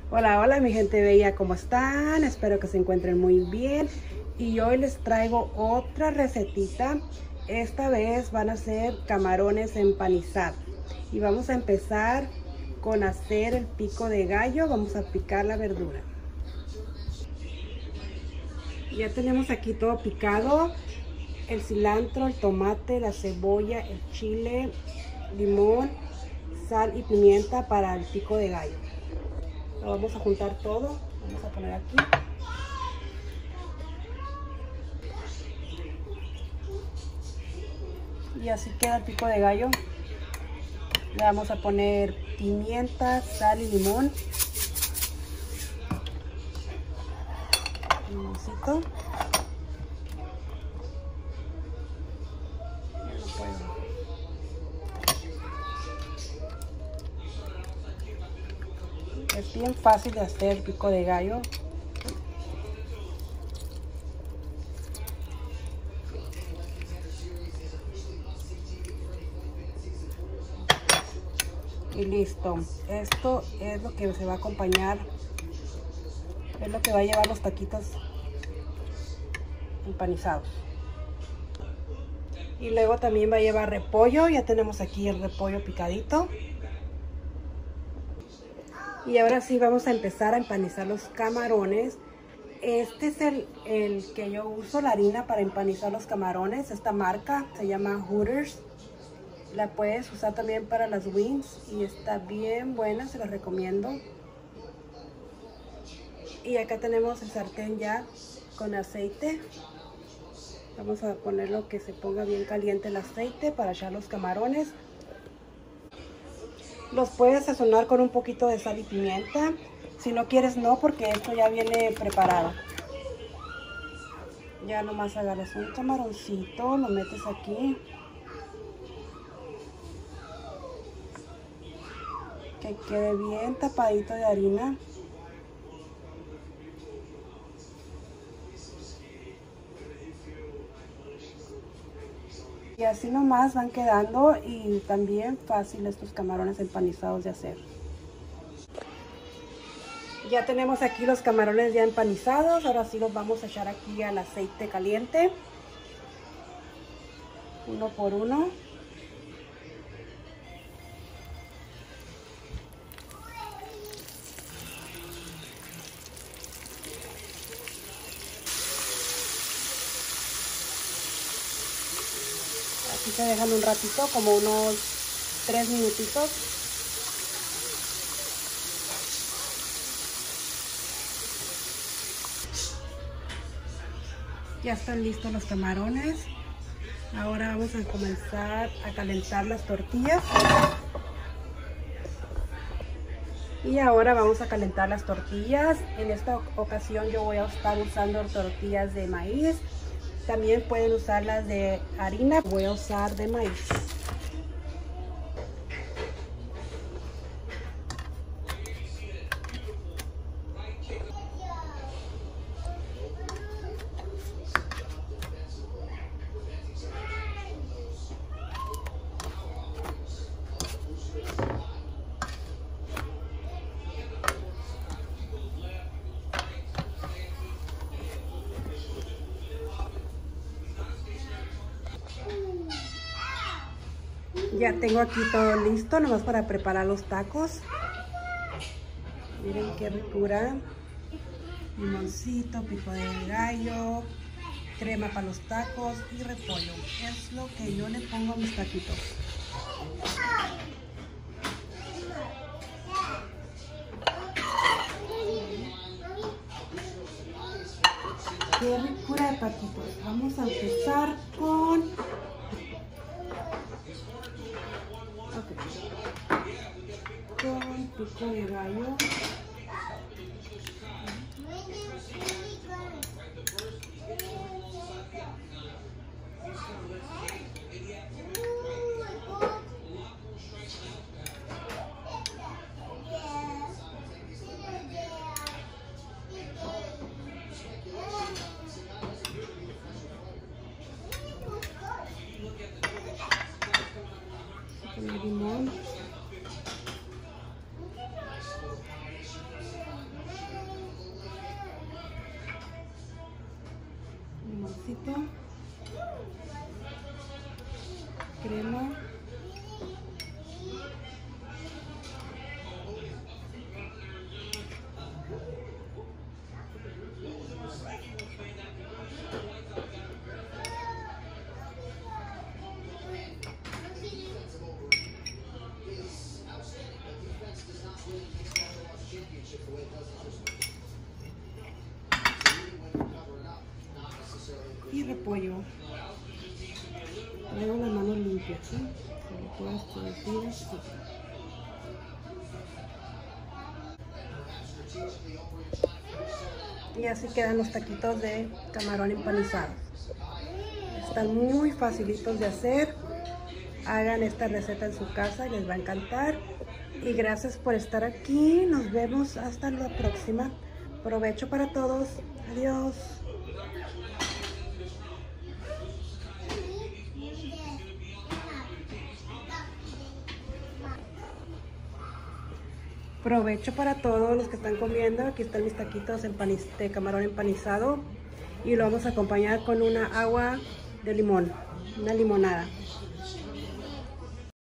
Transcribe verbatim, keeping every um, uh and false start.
Hola, hola mi gente bella, ¿cómo están? Espero que se encuentren muy bien. Y hoy les traigo otra recetita. Esta vez van a ser camarones empanizados. Y vamos a empezar con hacer el pico de gallo. Vamos a picar la verdura. Ya tenemos aquí todo picado. El cilantro, el tomate, la cebolla, el chile, limón, sal y pimienta para el pico de gallo. Lo vamos a juntar todo, vamos a poner aquí. Y así queda el pico de gallo. Le vamos a poner pimienta, sal y limón. Limoncito. Es bien fácil de hacer el pico de gallo. Y listo. Esto es lo que se va a acompañar. Es lo que va a llevar los taquitos empanizados. Y luego también va a llevar repollo. Ya tenemos aquí el repollo picadito. Y ahora sí vamos a empezar a empanizar los camarones. Este es el, el que yo uso, la harina para empanizar los camarones. Esta marca se llama Hooters. La puedes usar también para las wings y está bien buena, se las recomiendo. Y acá tenemos el sartén ya con aceite. Vamos a ponerlo que se ponga bien caliente el aceite para echar los camarones. Los puedes sazonar con un poquito de sal y pimienta. Si no quieres, no, porque esto ya viene preparado. Ya nomás agarras un camaroncito, lo metes aquí. Que quede bien tapadito de harina. Y así nomás van quedando y también fácil estos camarones empanizados de hacer. Ya tenemos aquí los camarones ya empanizados. Ahora sí los vamos a echar aquí al aceite caliente. Uno por uno. Aquí se dejan un ratito, como unos tres minutitos. Ya están listos los camarones. Ahora vamos a comenzar a calentar las tortillas. Y ahora vamos a calentar las tortillas. En esta ocasión yo voy a estar usando tortillas de maíz. También pueden usar las de harina. Voy a usar de maíz. Ya tengo aquí todo listo, nomás para preparar los tacos. Miren qué ricura. Limoncito, pico de gallo, crema para los tacos y repollo. Es lo que yo le pongo a mis taquitos. Qué ricura de taquitos. Vamos a empezar con... con pico de gallo. Con el limón. limoncito, crema, y repollo. Traigo las manos limpias, ¿sí? Se lo puedo escurrir así. Y así quedan los taquitos de camarón empanizado. Están muy facilitos de hacer. Hagan esta receta en su casa y les va a encantar. Y gracias por estar aquí. Nos vemos hasta la próxima. Provecho para todos. Adiós. Provecho para todos los que están comiendo. Aquí están mis taquitos de camarón empanizado. Y lo vamos a acompañar con una agua de limón, una limonada.